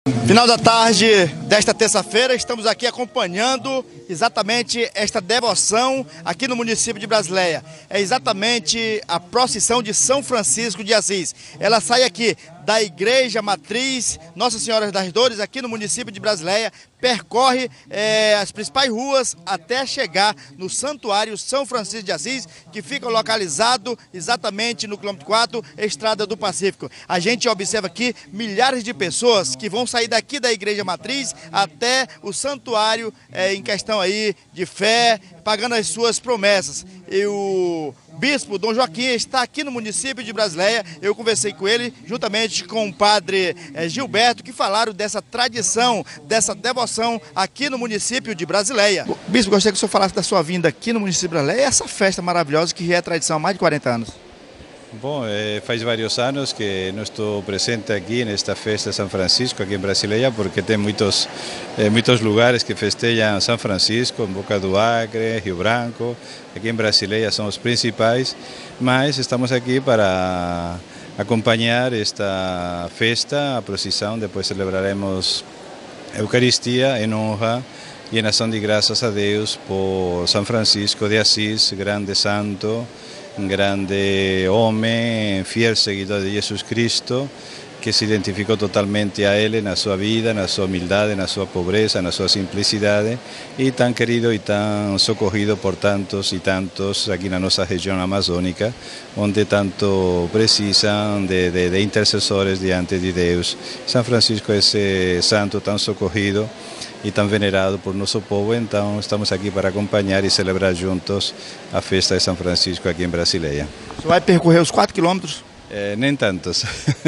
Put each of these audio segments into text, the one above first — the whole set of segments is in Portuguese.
Final da tarde desta terça-feira, estamos aqui acompanhando exatamente esta devoção aqui no município de Brasileia. É exatamente a procissão de São Francisco de Assis. Ela sai aqui da Igreja Matriz Nossa Senhora das Dores, aqui no município de Brasileia, percorre as principais ruas até chegar no Santuário São Francisco de Assis, que fica localizado exatamente no quilômetro 4, Estrada do Pacífico. A gente observa aqui milhares de pessoas que vão sair daqui da Igreja Matriz até o santuário em questão aí de fé, pagando as suas promessas. E o bispo Dom Joaquim está aqui no município de Brasileia. Eu conversei com ele juntamente com o padre Gilberto, que falaram dessa tradição, dessa devoção aqui no município de Brasileia. Bispo, gostaria que o senhor falasse da sua vinda aqui no município de Brasileia, essa festa maravilhosa que é tradição há mais de 40 anos. Bom, faz vários anos que não estou presente aqui nesta festa de São Francisco, aqui em Brasileia, porque tem muitos lugares que festejam São Francisco, em Boca do Acre, Rio Branco. Aqui em Brasileia são os principais, mas estamos aqui para acompanhar esta festa, a procissão. Depois celebraremos a Eucaristia em honra e em ação de graças a Deus por São Francisco de Assis, grande santo, um grande homem, fiel seguidor de Jesus Cristo, que se identificou totalmente a Ele na sua vida, na sua humildade, na sua pobreza, na sua simplicidade, e tão querido e tão socorrido por tantos e tantos aqui na nossa região amazônica, onde tanto precisam de intercessores diante de Deus. São Francisco é esse santo tão socorrido e tão venerado por nosso povo, então estamos aqui para acompanhar e celebrar juntos a festa de São Francisco aqui em Brasileia. Você vai percorrer os 4 quilômetros? Nem tantos.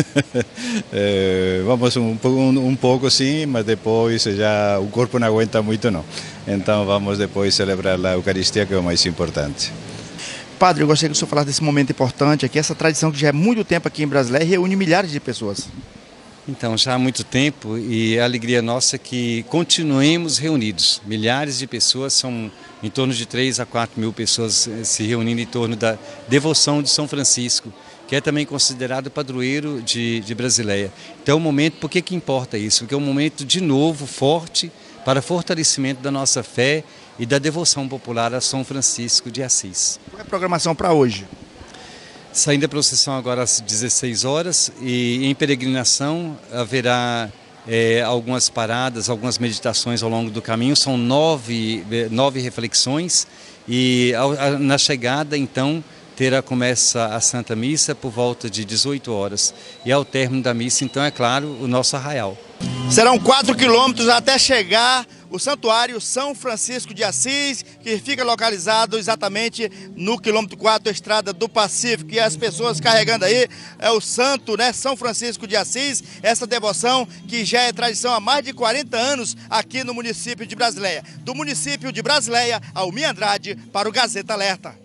Vamos um pouco sim, mas depois já o corpo não aguenta muito não. Então vamos depois celebrar a Eucaristia, que é o mais importante. Padre, eu gostaria que o senhor falasse desse momento importante aqui, essa tradição que já é muito tempo aqui em Brasileia e reúne milhares de pessoas. Então, já há muito tempo, e a alegria nossa é que continuemos reunidos. Milhares de pessoas, são em torno de 3 a 4 mil pessoas se reunindo em torno da devoção de São Francisco, que é também considerado padroeiro de Brasileia. Então, o momento, por que importa isso? Porque é um momento de novo, forte, para fortalecimento da nossa fé e da devoção popular a São Francisco de Assis. Qual é a programação para hoje? Saindo da procissão agora às 16 horas e em peregrinação haverá algumas paradas, algumas meditações ao longo do caminho. São nove reflexões e na chegada então começa a Santa Missa por volta de 18 horas e ao término da missa então é claro o nosso arraial. Serão 4 quilômetros até chegar o Santuário São Francisco de Assis, que fica localizado exatamente no quilômetro 4, Estrada do Pacífico. E as pessoas carregando aí é o santo, né, São Francisco de Assis, essa devoção que já é tradição há mais de 40 anos aqui no município de Brasileia. Do município de Brasileia, Almir Andrade para o Gazeta Alerta.